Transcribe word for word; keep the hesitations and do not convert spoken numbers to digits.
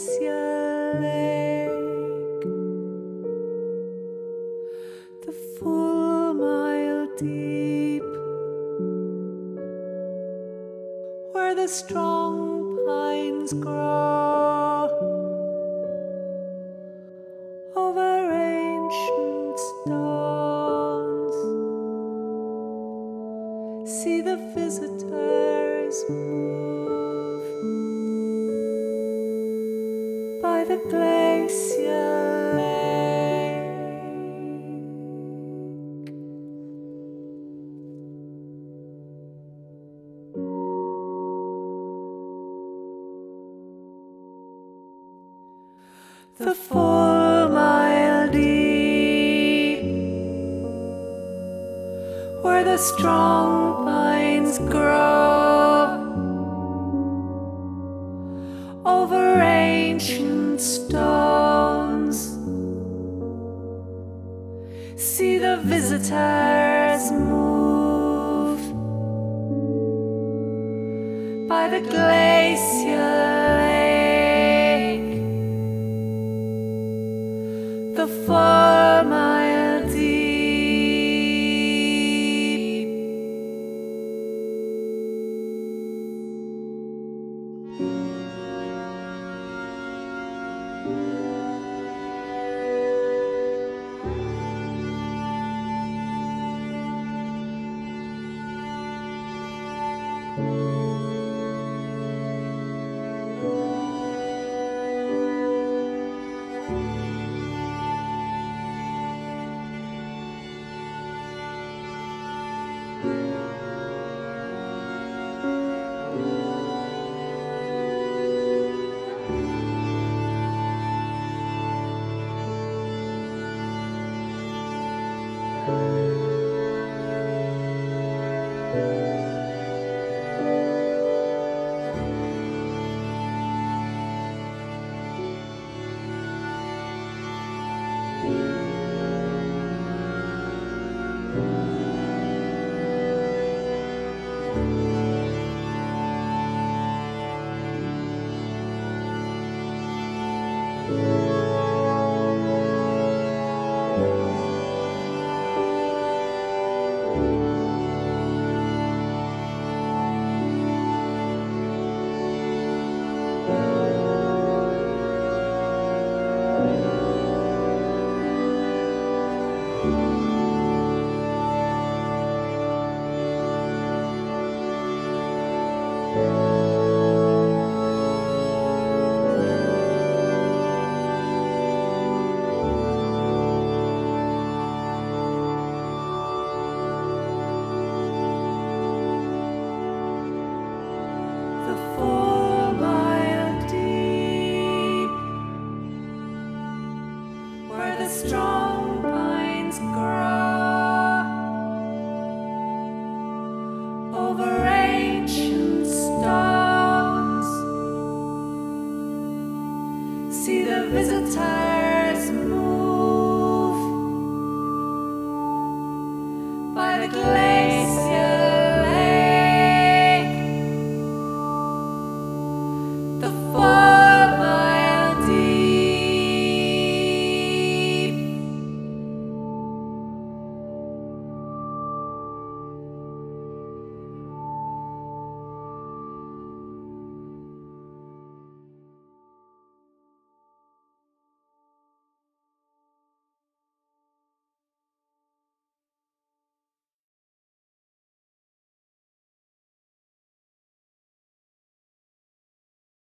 Glacial Lake, the full mile deep, where the strong pines grow over ancient stones. See the visitors move by the glacial lake. The full mile deep, where the strong pines grow over ancient stones. See the visitors move by the glacial lake, the full mile deep. Strong pines grow over ancient stones. See the visitors